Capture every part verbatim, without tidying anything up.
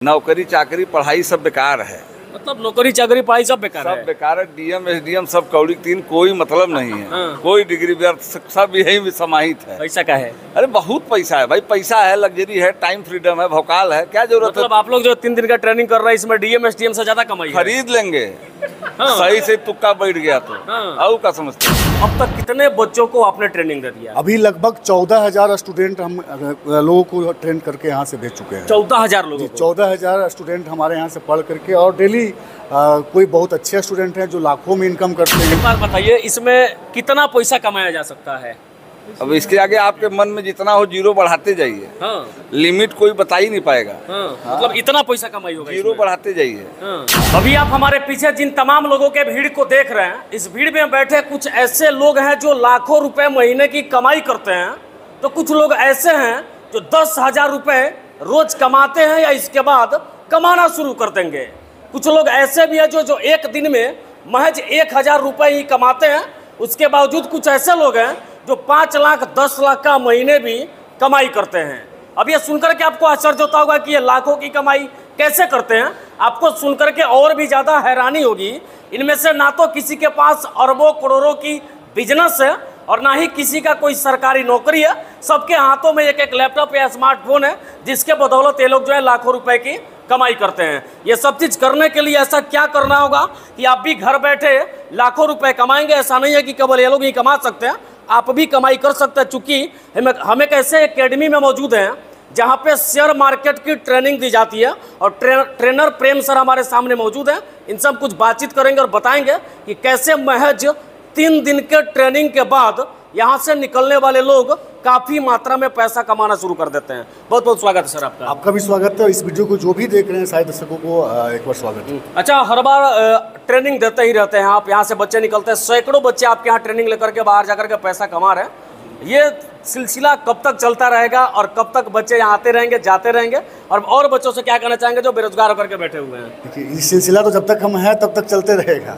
नौकरी चाकरी पढ़ाई सब बेकार है। मतलब नौकरी चाकरी पढ़ाई सब बेकार है। सब बेकार है। डीएम एसडीएम सब कौड़ी तीन, कोई मतलब नहीं है। हाँ। कोई डिग्री व्यर्थ, सब यही में समाहित है। पैसा का है। अरे बहुत पैसा है भाई, पैसा है, लग्जरी है, टाइम फ्रीडम है, भौकाल है, क्या जरूरत मतलब आप लोग जो तीन दिन का ट्रेनिंग कर रहे हैं इसमें डीएम एसडीएम से ज्यादा कमाई है। खरीद लेंगे। हाँ। सही से तुक्का बैठ गया तो हाँ। और क्या समझते हैं? अब तक कितने बच्चों को आपने ट्रेनिंग दे दिया? अभी लगभग चौदह हजार स्टूडेंट हम लोगों को ट्रेन करके यहाँ से भेज चुके हैं। चौदह हजार लोगों को? चौदह हजार स्टूडेंट हमारे यहाँ से पढ़ करके, और डेली कोई बहुत अच्छे स्टूडेंट हैं जो लाखों में इनकम करते हैं। एक बार बताइए, इसमें कितना पैसा कमाया जा सकता है? अब इसके आगे आपके मन में जितना हो जीरो बढ़ाते जाइए। हाँ। लिमिट कोई बता ही नहीं पाएगा। हाँ। मतलब इतना पैसा कमाई होगा, जीरो बढ़ाते जाइए। हाँ। अभी आप हमारे पीछे जिन तमाम लोगों के भीड़ को देख रहे हैं, इस भीड़ में बैठे कुछ ऐसे लोग हैं जो लाखों रुपए महीने की कमाई करते हैं, तो कुछ लोग ऐसे हैं जो दस हजार रुपए रोज कमाते हैं या इसके बाद कमाना शुरू कर देंगे। कुछ लोग ऐसे भी हैं जो जो एक दिन में महज एक हजार रुपए ही कमाते हैं। उसके बावजूद कुछ ऐसे लोग हैं जो पाँच लाख दस लाख का महीने भी कमाई करते हैं। अब ये सुनकर के आपको आश्चर्य होता होगा कि ये लाखों की कमाई कैसे करते हैं। आपको सुनकर के और भी ज़्यादा हैरानी होगी। इनमें से ना तो किसी के पास अरबों करोड़ों की बिजनेस है और ना ही किसी का कोई सरकारी नौकरी है। सबके हाथों में एक एक लैपटॉप या स्मार्टफोन है, जिसके बदौलत ये लोग जो है लाखों रुपए की कमाई करते हैं। ये सब चीज़ करने के लिए ऐसा क्या करना होगा कि आप भी घर बैठे लाखों रुपए कमाएंगे? ऐसा नहीं है कि केवल ये लोग ही कमा सकते हैं, आप भी कमाई कर सकते हैं। चूँकि हम हम एक ऐसे एकेडमी में मौजूद हैं जहाँ पे शेयर मार्केट की ट्रेनिंग दी जाती है, और ट्रे, ट्रेनर प्रेम सर हमारे सामने मौजूद हैं। इनसे हम कुछ बातचीत करेंगे और बताएंगे कि कैसे महज तीन दिन के ट्रेनिंग के बाद यहाँ से निकलने वाले लोग काफ़ी मात्रा में पैसा कमाना शुरू कर देते हैं। बहुत बहुत स्वागत है सर आपका। आपका भी स्वागत है। इस वीडियो को जो भी देख रहे हैं सारे दर्शकों को एक बार स्वागत है। अच्छा, हर बार ट्रेनिंग देते ही रहते हैं आप, यहाँ से बच्चे निकलते हैं, सैकड़ों बच्चे आपके यहाँ ट्रेनिंग लेकर के बाहर जाकर के पैसा कमा रहे हैं। ये सिलसिला कब तक चलता रहेगा और कब तक बच्चे यहाँ आते रहेंगे, जाते रहेंगे? और और बच्चों से क्या कहना चाहेंगे जो बेरोजगार होकर के बैठे हुए हैं? देखिए, ये सिलसिला तो जब तक हम हैं तब तक चलते रहेगा।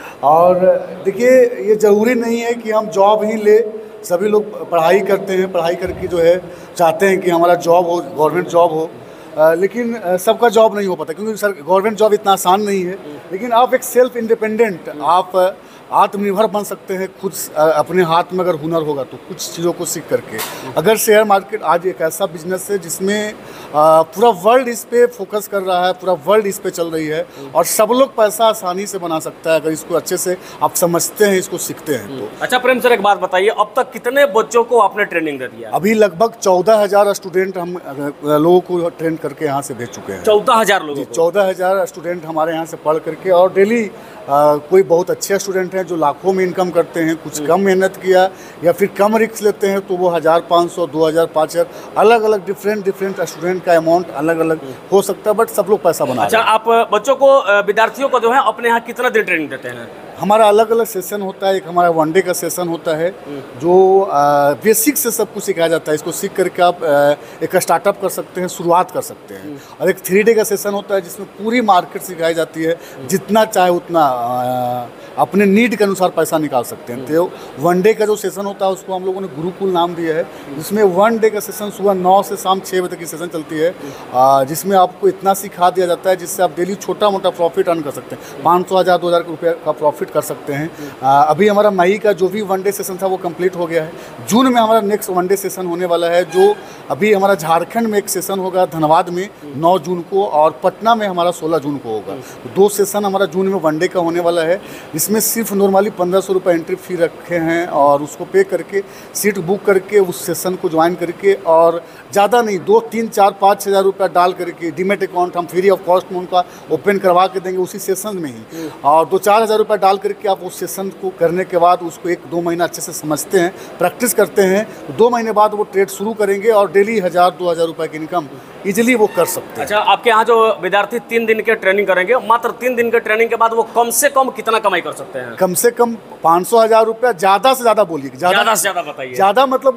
और देखिए, ये ज़रूरी नहीं है कि हम जॉब ही ले। सभी लोग पढ़ाई करते हैं, पढ़ाई करके जो है चाहते हैं कि हमारा जॉब हो, गवर्नमेंट जॉब हो, आ, लेकिन आ, सबका जॉब नहीं हो पाता, क्योंकि सर गवर्नमेंट जॉब इतना आसान नहीं है। लेकिन आप एक सेल्फ इंडिपेंडेंट, आप आत्मनिर्भर बन सकते हैं। खुद अपने हाथ में अगर हुनर होगा तो कुछ चीज़ों को सीख करके। अगर शेयर मार्केट आज एक ऐसा बिजनेस है जिसमें पूरा वर्ल्ड इस पे फोकस कर रहा है, पूरा वर्ल्ड इस पे चल रही है, और सब लोग पैसा आसानी से बना सकता है अगर इसको अच्छे से आप समझते हैं, इसको सीखते हैं तो। अच्छा प्रेम सर, एक बात बताइए, अब तक कितने बच्चों को आपने ट्रेनिंग दे दिया? अभी लगभग चौदह हजार स्टूडेंट हम लोगों को ट्रेन करके यहाँ से भेज चुके हैं। चौदह हजार लोग? चौदह हजार स्टूडेंट हमारे यहाँ से पढ़ करके, और डेली आ, कोई बहुत अच्छे स्टूडेंट हैं जो लाखों में इनकम करते हैं। कुछ कम मेहनत किया या फिर कम रिस्क लेते हैं तो वो हज़ार पाँच सौ दो हज़ार पाँच हज़ार अलग अलग डिफरेंट डिफरेंट स्टूडेंट का अमाउंट अलग अलग हो सकता है, बट सब लोग पैसा बना। अच्छा, आप बच्चों को, विद्यार्थियों को जो है अपने यहाँ कितना दिन ट्रेनिंग देते हैं? हमारा अलग अलग सेशन होता है। एक हमारा वन डे का सेशन होता है जो बेसिक से सब कुछ सिखाया जाता है। इसको सीख करके आप आ, एक स्टार्टअप कर सकते हैं, शुरुआत कर सकते हैं। और एक थ्री डे का सेशन होता है जिसमें पूरी मार्केट सिखाई जाती है। जितना चाहे उतना आ, अपने नीड के अनुसार पैसा निकाल सकते हैं। तो वन डे का जो सेशन होता है उसको हम लोगों ने गुरुकुल नाम दिया है, जिसमें वन डे का सेशन सुबह नौ से शाम छः बजे तक की सेशन चलती है, जिसमें आपको इतना सिखा दिया जाता है जिससे आप डेली छोटा मोटा प्रॉफिट अर्न कर सकते हैं। पाँच सौ हज़ार दो हज़ार रुपये का प्रॉफिट कर सकते हैं। आ, अभी हमारा मई का जो भी वन डे सेशन था वो कंप्लीट हो गया है। जून में हमारा नेक्स्ट वन डे सेशन होने वाला है, जो अभी हमारा झारखंड में एक सेशन होगा धनबाद में नौ जून को, और पटना में हमारा सोलह जून को होगा। दो सेशन हमारा जून में वन डे का होने वाला है। इसमें सिर्फ नॉर्मली पंद्रह सौ रुपये एंट्री फी रखे हैं, और उसको पे करके सीट बुक करके उस सेशन को ज्वाइन करके, और ज़्यादा नहीं, दो तीन चार पाँच हज़ार रुपया डाल करके डीमेट अकाउंट हम फ्री ऑफ कॉस्ट में उनका ओपन करवा के देंगे उसी सेशन में ही। और दो चार हज़ार रुपया डाल करके आप उस सेशन को करने के बाद उसको एक दो महीना अच्छे से समझते हैं, प्रैक्टिस करते हैं, तो दो महीने बाद वो ट्रेड शुरू करेंगे और डेली हज़ार दो हज़ार रुपये की इनकम इजीली वो कर सकते हैं। अच्छा, आपके यहाँ जो विद्यार्थी तीन दिन के ट्रेनिंग करेंगे, मात्र तीन दिन के ट्रेनिंग के बाद वो कम से कम कितना कमाई कर सकते हैं? कम से कम पाँच सौ हज़ार रुपया, ज़्यादा से ज़्यादा बोलिए, ज़्यादा से ज़्यादा बताइए। ज़्यादा मतलब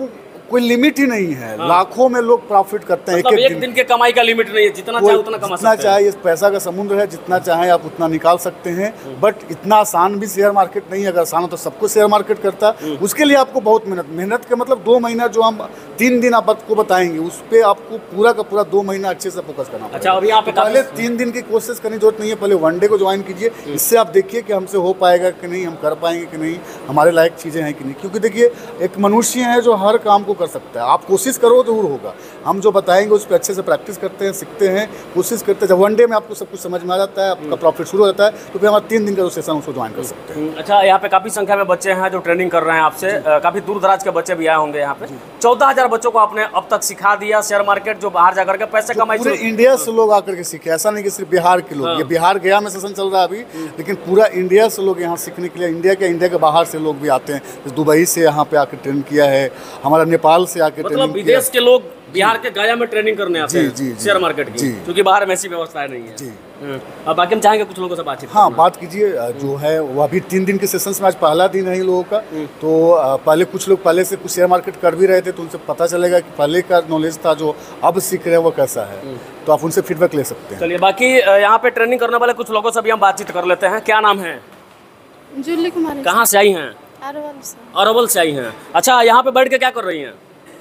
कोई लिमिट ही नहीं है। लाखों में लोग प्रॉफिट करते हैं। मतलब एक एक दिन के कमाई का लिमिट नहीं है, जितना चाहे उतना कमा जितना सकते हैं। चाहे, इस पैसा का समुद्र है, जितना चाहे आप उतना निकाल सकते हैं। बट इतना आसान भी शेयर मार्केट नहीं है। अगर आसान हो तो सबको शेयर मार्केट करता। उसके लिए आपको बहुत मेहनत मेहनत का मतलब दो महीना जो हम तीन दिन आपको बताएंगे, उस पर आपको पूरा का पूरा दो महीना अच्छे से फोकस करना पड़ेगा। अच्छा, अभी यहाँ पे तो पहले तीन दिन की कोशिश करने की जरूरत नहीं है। पहले वनडे को ज्वाइन कीजिए, इससे आप देखिए कि हमसे हो पाएगा कि नहीं, हम कर पाएंगे कि नहीं, हमारे लायक चीज़ें हैं कि नहीं। क्योंकि देखिए, एक मनुष्य है जो हर काम को कर सकता है। आप कोशिश करो जरूर होगा। हम जो बताएंगे उस पर अच्छे से प्रैक्टिस करते हैं, सीखते हैं, कोशिश करते हैं। जब वनडे में आपको सब कुछ समझ में आ जाता है, आपका प्रॉफिट शुरू हो जाता है, तो फिर हमारा तीन दिन का जो सेशन उसको ज्वाइन कर सकते हैं। अच्छा, यहाँ पे काफी संख्या में बच्चे हैं जो ट्रेनिंग कर रहे हैं आपसे। काफी दूर दराज के बच्चे भी आए होंगे यहाँ पे। चौदह हजार बच्चों को आपने अब तक सिखा दिया शेयर मार्केट, जो बाहर जाकर के पैसे कमाई। पूरे इंडिया से लोग आकर के सीखे, ऐसा नहीं कि सिर्फ बिहार के लोग। ये बिहार गया में सेशन चल रहा है अभी, लेकिन पूरा इंडिया से लोग यहाँ सीखने के लिए, इंडिया के इंडिया के बाहर से लोग भी आते हैं। दुबई से यहाँ पे आकर ट्रेन किया है, हमारा नेपाल से आकर मतलब ट्रेनिंग किया। विदेश के लोग बिहार के गया में ट्रेनिंग करने आते जी, हैं जी, जी। शेयर मार्केट की, जी। क्योंकि बाहर में ऐसी व्यवस्थाएं नहीं है। जी। हम्म। अब बाकी हम चाहेंगे कुछ लोगों से बातचीत हाँ, करना। बात कीजिए। जो है वो अभी तीन दिन के सेशंस में आज पहला दिन है इन लोगों का। तो अ, पहले कुछ लोग पहले से कुछ शेयर मार्केट कर भी रहे थे, तो उनसे पता चलेगा कि पहले का नॉलेज था जो अब सीख रहे हैं वो कैसा है। तो आप उनसे फीडबैक ले सकते हैं। चलिए, बाकी अ, यहाँ पे ट्रेनिंग करने वाले कुछ लोगों से भी हम बातचीत कर लेते हैं। क्या नाम है? जूली कुमारी। कहाँ से आई हैं? अरवल से। अरवल से आई हैं। अच्छा, यहाँ पे बैठ के क्या कर रही हैं?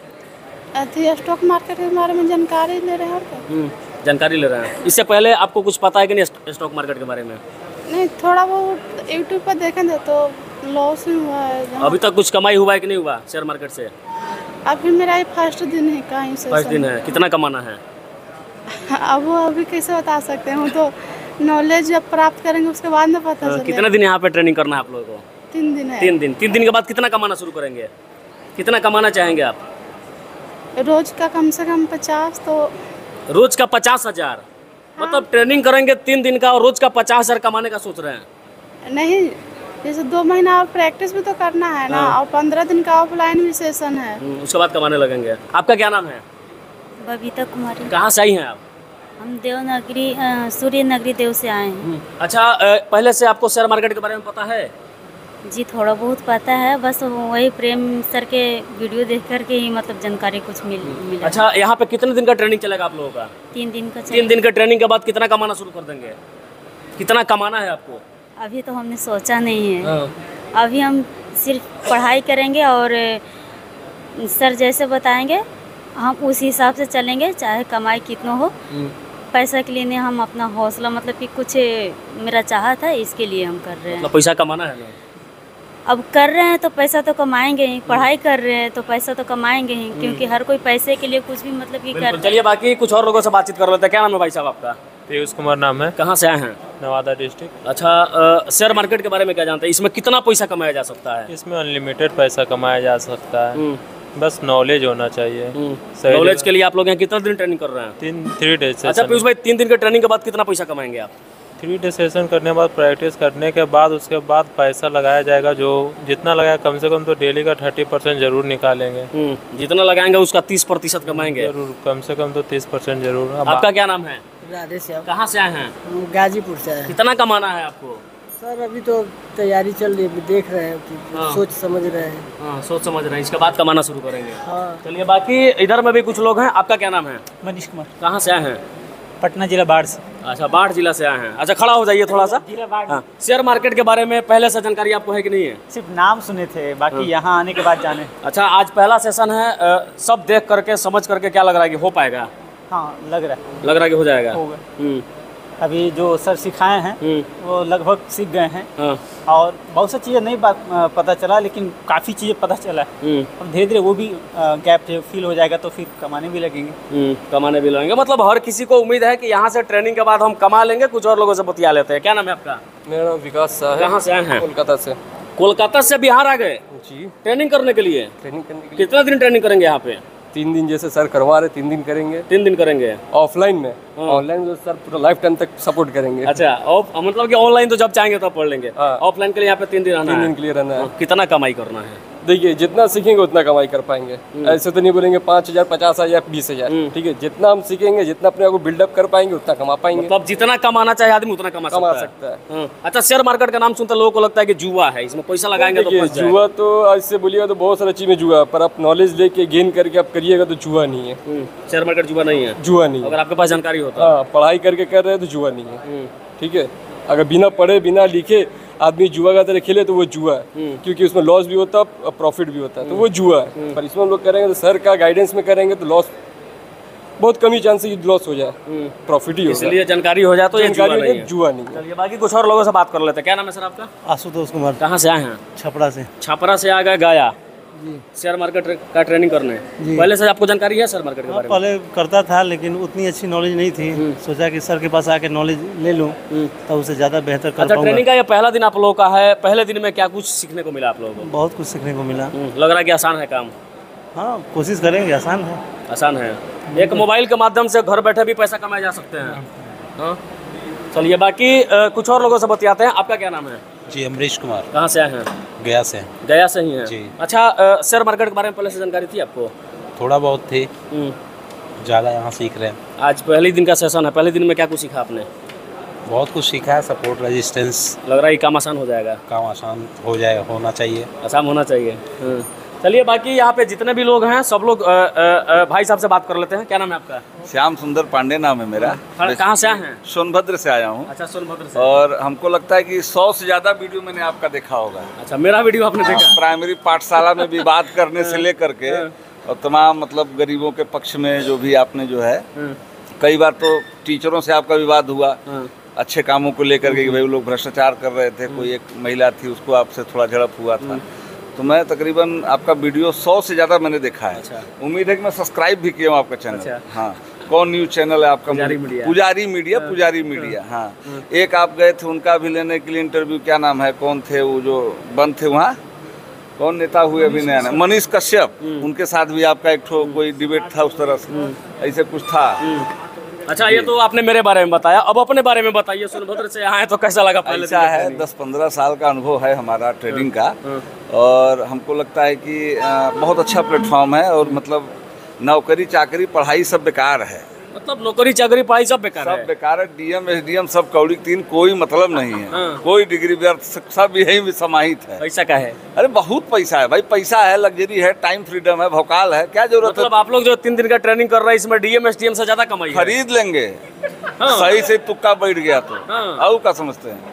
अथी स्टॉक मार्केट के बारे में जानकारी ले रहे हैं और क्या? जानकारी ले रहे हैं। इससे पहले आपको कुछ पता है कि नहीं स्टॉक मार्केट के बारे में? नहीं, थोड़ा बहुत यूट्यूब पर देखे थे तो लॉस ही हुआ है। जहाँ- अभी तक कुछ कमाई हुआ है कि नहीं हुआ शेयर मार्केट से? अभी मेरा ये फर्स्ट दिन है कहीं से। फर्स्ट दिन है। कितना कमाना है? अब वो अभी कैसे बता सकते हैं, वो तो नॉलेज जब प्राप्त करेंगे उसके बाद में पता चलेगा। कितने दिन यहाँ पे ट्रेनिंग करना है आप लोगों को? तीन दिन है। तीन दिन। तीन दिन के बाद कितना कमाना शुरू करेंगे? कितना कमाना चाहेंगे आप? रोज का कम से कम पचास। तो रोज का पचास हजार मतलब ट्रेनिंग करेंगे तीन दिन का और रोज का पचास हजार कमाने का सोच रहे हैं? नहीं, जैसे दो महीना और प्रैक्टिस भी तो करना है ना। और पंद्रह दिन का ऑफलाइन भी सेशन है। हम्म, उसके बाद कमाने लगेंगे। आपका क्या नाम है? बबीता कुमारी। कहाँ से आई हैं आप? हम देवनगरी अ, सूर्य नगरी देव से आए हैं। अच्छा, अ, पहले से आपको शेयर मार्केट के बारे में पता है? जी, थोड़ा बहुत पता है। बस वही प्रेम सर के वीडियो देख कर के ही मतलब जानकारी कुछ मिल मिला। अच्छा, यहाँ पे कितने दिन का ट्रेनिंग चलेगा आप लोगों का? तीन दिन का तीन चल। दिन के ट्रेनिंग के बाद कितना कमाना शुरू कर देंगे? कितना कमाना है आपको? अभी तो हमने सोचा नहीं है। अभी हम सिर्फ पढ़ाई करेंगे और अ, सर जैसे बताएंगे हम उस हिसाब से चलेंगे, चाहे कमाई कितना हो। पैसा के लिए नहीं, हम अपना हौसला मतलब कि कुछ मेरा चाहत है, इसके लिए हम कर रहे हैं। मतलब पैसा कमाना है ना? अब कर रहे हैं तो पैसा तो कमाएंगे ही। पढ़ाई कर रहे हैं तो पैसा तो कमाएंगे ही, क्योंकि हर कोई पैसे के लिए कुछ भी मतलब कि कर। चलिए, बाकी कुछ और लोगों से बातचीत कर लेते हैं। क्या नाम है भाई साहब आपका? पीयूष कुमार नाम है। कहाँ से आए हैं? नवादा डिस्ट्रिक्ट। अच्छा, अ, शेयर मार्केट के बारे में क्या जानते हैं? इसमें कितना पैसा कमाया जा सकता है? इसमें अनलिमिटेड पैसा कमाया जा सकता है, बस नॉलेज होना चाहिए। सही नॉलेज के लिए आप लोग यहाँ कितना दिन ट्रेनिंग कर रहे हैं? तीन थ्री डेज अच्छा पीयूष भाई, तीन दिन के ट्रेनिंग के बाद कितना पैसा कमाएंगे आप? थ्री डे सेशन करने के बाद प्रैक्टिस करने के बाद उसके बाद पैसा लगाया जाएगा। जो जितना लगाया कम से कम तो डेली का थर्टी परसेंट जरूर निकालेंगे। जितना लगाएंगे उसका तीस प्रतिशत कमाएंगे जरूर, कम से कम तो तीस परसेंट जरूर। अब आपका क्या नाम है? राधे श्याम। कहाँ से आए हैं? हम गाजीपुर से आए। कितना कमाना है आपको? सर अभी तो तैयारी चल रही है, अभी देख रहे हैं कि हाँ। सोच समझ रहे हैं। हाँ, सोच समझ रहे हैं, इसके बाद कमाना शुरू करेंगे। हाँ। चलिए, बाकी इधर में भी कुछ लोग हैं। आपका क्या नाम है? मनीष कुमार, कहाँ से आए हैं? पटना जिला बाढ़ से। अच्छा, बाढ़ जिला से आए हैं। अच्छा, खड़ा हो जाइए थोड़ा सा। जिला बाढ़। हाँ, शेयर मार्केट के बारे में पहले से जानकारी आपको है कि नहीं है? सिर्फ नाम सुने थे, बाकी यहाँ आने के बाद जाने। अच्छा, आज पहला सेशन है। अ, सब देख करके समझ करके क्या लग रहा है कि हो पाएगा? हाँ, लग रहा है लग रहा है कि हो जाएगा। होगा। हम्म, अभी जो सर सिखाए हैं हम्म, वो लगभग सीख गए हैं। हाँ, और बहुत सी चीज़ें नहीं बात अ, पता चला, लेकिन काफ़ी चीज़ें पता चला है। हम्म, अब धीरे धीरे वो भी गैप फील हो जाएगा तो फिर कमाने भी लगेंगे। हम्म, कमाने भी लगेंगे। मतलब हर किसी को उम्मीद है कि यहाँ से ट्रेनिंग के बाद हम कमा लेंगे। कुछ और लोगों से बतिया लेते हैं। क्या नाम है आपका? मेरा नाम विकास शाह है। कहाँ से आए हैं? कोलकाता से। कोलकाता से बिहार आ गए जी, ट्रेनिंग करने के लिए? ट्रेनिंग करने के लिए कितना दिन ट्रेनिंग करेंगे यहाँ पे? तीन दिन जैसे सर करवा रहे, तीन दिन करेंगे। तीन दिन करेंगे ऑफलाइन में, ऑनलाइन में सर पूरा लाइफ टाइम तक सपोर्ट करेंगे। अच्छा, ऑफ मतलब कि ऑनलाइन तो जब चाहेंगे तब पढ़ लेंगे। हाँ। ऑफलाइन के लिए यहाँ पे तीन दिन रहना तीन है। दिन के लिए रहना है। हाँ, कितना कमाई करना है? देखिए जितना सीखेंगे उतना कमाई कर पाएंगे। ऐसे तो नहीं बोलेंगे पाँच हजार पचास हजार बीस हजार, ठीक है, जितना हम सीखेंगे जितना अपने आप को बिल्डअप कर पाएंगे उतना कमा पाएंगे। मतलब जितना कमाना चाहे आदमी उतना कमा कमा सकता सकता है। है। हाँ। अच्छा, शेयर मार्केट का नाम सुनते लोगों को लगता है कि जुआ है, इसमें पैसा लगाएंगे तो देखिए फंस जाएगा। जुआ तो आज से बोलिएगा तो बहुत सारा चीज में जुआ है, पर आप नॉलेज लेके गेन करके आप करिएगा तो जुआ नहीं है। शेयर मार्केट जुआ नहीं है, जुआ नहीं है। अगर आपके पास जानकारी हो तो। हाँ, पढ़ाई करके कर रहे हैं तो जुआ नहीं है, ठीक है। अगर बिना पढ़े बिना लिखे आदमी जुआ का तरह खेले तो वो जुआ है, क्योंकि उसमें लॉस भी होता है प्रॉफिट भी होता है, तो वो जुआ है। पर इसमें हम लोग करेंगे तो सर का गाइडेंस में करेंगे तो लॉस बहुत कम ही चांस है कि लॉस हो जाए, प्रॉफिट ही होगा। इसलिए जानकारी हो जाए तो ये जुआ नहीं है। जुआ नहीं है। चलिए बाकी कुछ और लोगों से बात कर लेते हैं। क्या नाम है सर आपका? आशुतोष कुमार। कहाँ से आए हैं? छपरा से। छपरा से आ गए गया शेयर मार्केट का ट्रेनिंग करने। पहले से आपको जानकारी है शेयर मार्केट के बारे में? पहले करता था लेकिन उतनी अच्छी नॉलेज नहीं थी, सोचा कि सर के पास आके नॉलेज ले लूँ तब उससे ज़्यादा बेहतर कर अच्छा, पाऊंगा। ट्रेनिंग का ये पहला दिन आप लोगों का है, पहले दिन में क्या कुछ सीखने को मिला आप लोगों को? बहुत कुछ सीखने को मिला। लग रहा है कि आसान है काम? हाँ, कोशिश करेंगे, आसान है। आसान है। एक मोबाइल के माध्यम से घर बैठे भी पैसा कमाए जा सकते हैं। हाँ, चलिए बाकी अ, कुछ और लोगों से बतियाते हैं। आपका क्या नाम है? जी अमरीश कुमार। कहाँ से आए हैं? गया से। गया से ही हैं जी। अच्छा, अ, शेयर मार्केट के बारे में पहले से जानकारी थी आपको? थोड़ा बहुत थी, ज़्यादा यहाँ सीख रहे हैं। आज पहले दिन का सेशन है, पहले दिन में क्या कुछ सीखा आपने? बहुत कुछ सीखा है, सपोर्ट रेजिस्टेंस। लग रहा है कि काम आसान हो जाएगा? काम आसान हो जाए, होना चाहिए, आसान होना चाहिए। हाँ। चलिए बाकी यहाँ पे जितने भी लोग हैं सब लोग अ, अ, अ, भाई साहब से बात कर लेते हैं। क्या नाम है आपका? श्याम सुंदर पांडे नाम है मेरा। कहाँ से आए हैं? सोनभद्र से आया हूँ। अच्छा, सोनभद्र से। और हमको लगता है कि सौ से ज्यादा वीडियो मैंने आपका देखा होगा। अच्छा, मेरा वीडियो आपने देखा? प्राइमरी पाठशाला में विवाद करने से लेकर के और तमाम मतलब गरीबों के पक्ष में जो भी आपने जो है, कई बार तो टीचरों से आपका विवाद हुआ अच्छे कामों को लेकर के कि भाई वो लोग भ्रष्टाचार कर रहे थे, कोई एक महिला थी उसको आपसे थोड़ा झड़प हुआ था। तो मैं तकरीबन आपका वीडियो सौ से ज़्यादा मैंने देखा है। अच्छा। उम्मीद है कि मैं सब्सक्राइब भी किया हूँ आपका चैनल। अच्छा। हाँ, कौन न्यूज़ चैनल है आपका? पुजारी मीडिया। पुजारी मीडिया, पुजारी मीडिया। हाँ, एक आप गए थे उनका भी लेने के लिए इंटरव्यू, क्या नाम है, कौन थे वो जो बंद थे वहाँ, कौन नेता हुए अभी नया नाम? मनीष कश्यप। उनके साथ भी आपका एक ठो कोई डिबेट था उस तरह से, ऐसे कुछ था। अच्छा, ये तो आपने मेरे बारे में बताया, अब अपने बारे में बताइए। सोनभद्र से यहाँ है तो कैसा लगा? पहले ऐसा है, दस पंद्रह साल का अनुभव है हमारा ट्रेडिंग का, और हमको लगता है कि आ, बहुत अच्छा प्लेटफॉर्म है। और मतलब नौकरी चाकरी पढ़ाई सब बेकार है, मतलब नौकरी चाकरी पढ़ाई सब बेकार सब है? बेकार है। डीएम एसडीएम सब कौड़ी तीन, कोई मतलब नहीं है। हाँ। कोई डिग्री व्यर्थ, सब यही में समाहित है। पैसा का है? अरे बहुत पैसा है भाई, पैसा है, लग्जरी है, टाइम फ्रीडम है, भौकाल है, क्या जरूरत मतलब आप लोग जो तीन दिन का ट्रेनिंग कर रहे हैं इसमें डीएम एसडीएम से ज्यादा कमाई है? है? खरीद लेंगे। हाँ। सही से तुक्का बैठ गया तो। हाँ। और क्या समझते हैं?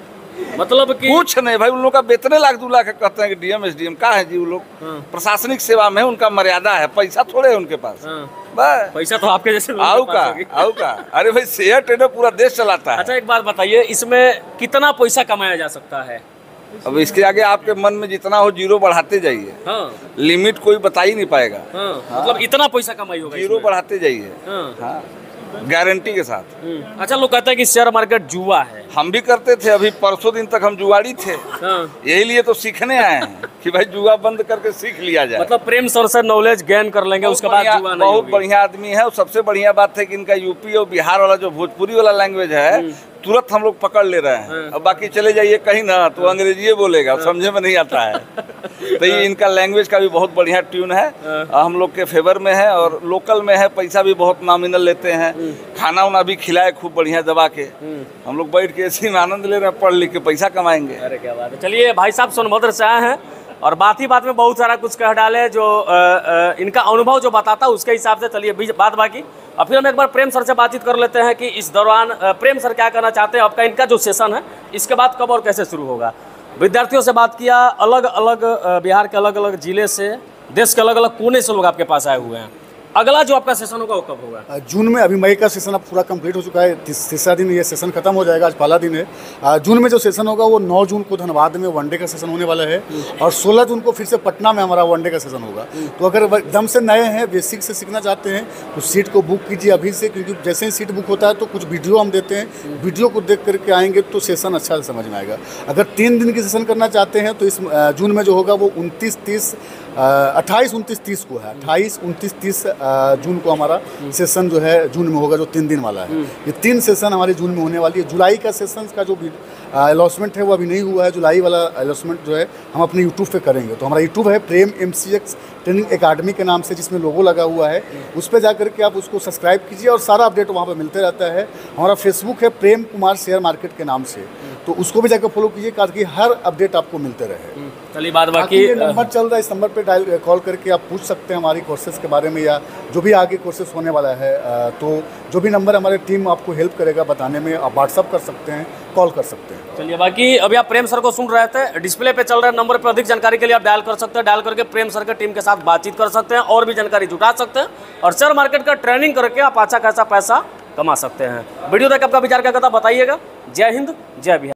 मतलब कि कुछ नहीं भाई, उन लोग का वेतने लाख दो लाख कहते हैं कि डीएम एसडीएम का है जी, वो लोग प्रशासनिक सेवा में, उनका मर्यादा है, पैसा थोड़े है उनके पास। बस पैसा तो आपके जैसे लोगों आओ के का पास होगी। आओ का अरे भाई शेयर ट्रेडर पूरा देश चलाता है। अच्छा, एक बात बताइए, इसमें कितना पैसा कमाया जा सकता है? अब इसके आगे आपके मन में जितना हो जीरो बढ़ाते जाइए। हाँ। लिमिट कोई बता ही नहीं पाएगा। हाँ। मतलब इतना पैसा कमाई होगा जीरो इसमें? बढ़ाते जाइए। हाँ। हाँ, गारंटी के साथ। अच्छा, लोग कहते हैं कि शेयर मार्केट जुआ है। हम भी करते थे, अभी परसों दिन तक हम जुआड़ी थे। हाँ। यही लिए तो सीखने आए हैं कि भाई जुआ बंद करके सीख लिया जाए। मतलब प्रेम सर से नॉलेज गेन कर लेंगे, उसके बाद जुआ नहीं बहुत होगी। बढ़िया आदमी है। और सबसे बढ़िया बात है कि इनका यूपी और बिहार वाला जो भोजपुरी वाला लैंग्वेज है तुरंत हम लोग पकड़ ले रहे हैं। अब बाकी चले जाइए कहीं ना तो अंग्रेजी बोलेगा, समझे में नहीं आता है। तो ये इनका लैंग्वेज का भी बहुत बढ़िया ट्यून है, हम लोग के फेवर में है। और लोकल में है, पैसा भी बहुत नॉमिनल लेते हैं, खाना वाना भी खिलाए खूब बढ़िया दबा के। हम लोग बैठ के इसी में आनंद ले रहे हैं, पढ़ लिख के पैसा कमाएंगे। अरे क्या बात है। चलिए, भाई साहब सोनभद्र से आए हैं और बात ही बात में बहुत सारा कुछ कह डाले जो आ, आ, इनका अनुभव जो बताता उसके हिसाब से। चलिए बात बाकी, अब फिर हम एक बार प्रेम सर से बातचीत कर लेते हैं कि इस दौरान आ, प्रेम सर क्या करना चाहते हैं। आपका इनका जो सेशन है इसके बाद कब और कैसे शुरू होगा? विद्यार्थियों से बात किया, अलग अलग आ, बिहार के अलग अलग जिले से, देश के अलग अलग कोने से लोग आपके पास आए हुए हैं। अगला जो आपका सेशन होगा वो कब होगा? जून में। अभी मई का सेशन अब पूरा कंप्लीट हो चुका है, तीसरा दिन ये सेशन खत्म हो जाएगा, आज पहला दिन है। जून में जो सेशन होगा वो नौ जून को धनबाद में वनडे का सेशन होने वाला है, और सोलह जून को फिर से पटना में हमारा वनडे का सेशन होगा। तो अगर एकदम से नए हैं, बेसिक से सीखना चाहते हैं तो सीट को बुक कीजिए अभी से, क्योंकि जैसे ही सीट बुक होता है तो कुछ वीडियो हम देते हैं, वीडियो को देख करके आएंगे तो सेशन अच्छा से समझ में आएगा। अगर तीन दिन की सेशन करना चाहते हैं तो इस जून में जो होगा वो उनतीस, तीस अट्ठाईस उनतीस तीस को है। अट्ठाईस उनतीस तीस जून को हमारा सेशन जो है जून में होगा, जो तीन दिन वाला है। ये तीन सेशन हमारे जून में होने वाली है। जुलाई का सेशन का जो अलॉटमेंट है वो अभी नहीं हुआ है। जुलाई वाला अलॉटमेंट जो है हम अपने यूट्यूब पे करेंगे। तो हमारा यूट्यूब है Prem M C X training academy के नाम से, जिसमें लोगो लगा हुआ है। उस पर जा करके आप उसको सब्सक्राइब कीजिए और सारा अपडेट वहाँ पर मिलते रहता है। हमारा फेसबुक है प्रेम कुमार शेयर मार्केट के नाम से, तो उसको भी जाकर फॉलो कीजिए ताकि हर अपडेट आपको मिलते रहे। चलिए बाद बाकी बाकी ये नंबर चल रहा है, इस नंबर पे डायल कॉल करके आप पूछ सकते हैं हमारी कोर्सेज के बारे में, या जो भी आगे कोर्सेज होने वाला है। तो जो भी नंबर हमारे टीम आपको हेल्प करेगा बताने में, आप व्हाट्सअप कर सकते हैं, कॉल कर सकते हैं। चलिए बाकी अभी आप प्रेम सर को सुन रहे थे, डिस्प्ले पे चल रहे नंबर पर अधिक जानकारी के लिए आप डायल कर सकते हैं। डायल करके प्रेम सर के टीम के साथ बातचीत कर सकते हैं और भी जानकारी जुटा सकते हैं और शेयर मार्केट का ट्रेनिंग करके आप अच्छा खासा पैसा कमा सकते हैं। वीडियो देख आपका विचार क्या कहता बताइएगा। जय हिंद, जय बिहार।